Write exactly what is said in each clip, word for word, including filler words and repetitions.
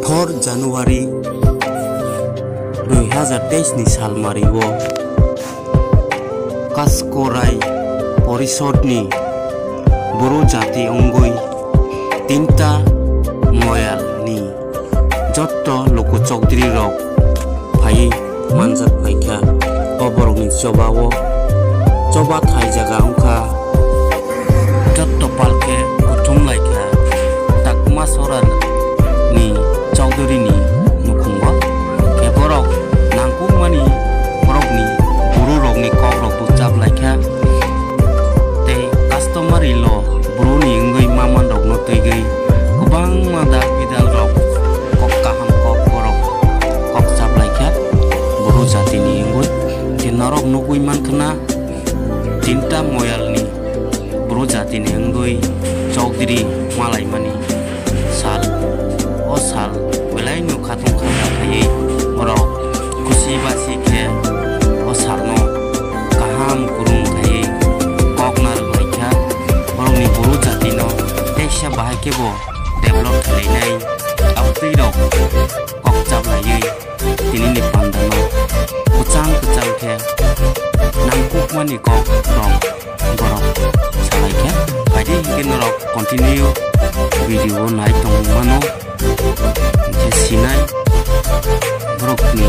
athor Januari dua ribu teis ni sal mariwo Kaskorai Porisod ni Bru Jati Ongoi Tinta Moyal ni Jato loko Chowdhwry rok Phai manjat phaikha oborok ni chobawo choba thai jaga ongkha Jato palke kuthum laikha Takmacha ni Chowdhwry ni nukhungwa keborok nangkukmani borok ni buru rok ni kok rok buchap laikha tei customary lo buru ni ngoi maman rok no teigai kubang madak bidal rok kok kaham kok borok kok chap laikha buru jati ni ngoi tinarok nukui man khna tinta moyal ni buru jati ni ngoi Chowdhwry Malaima ni sal o sal belai nu khatung khata khai borok kusi basi ke o sal no kaham kurung khai kok nar laikha borok ni buru jati no teisa bahai ke bo develop khalai nai autui rok kok chap lai tini ni panda no kuchang kuchang ke nangkuk mani kok rok borok salai ke baidi hikin rok continue video nai tong mano sinai borok ni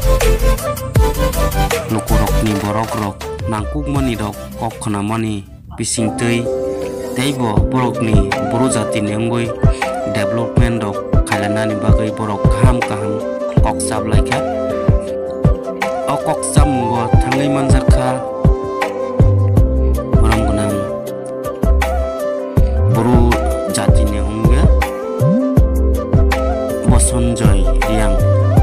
lokorok ni borok rok nangkuk mani rok kok khana mani bising tei teibo borok ni buru jati ni ngoi development rok khailana ni bagai borok kaham kaham kok sab laikha o kok sam go thangai manjarkha borang gunang buru jati ni ngoi Sonjoy yang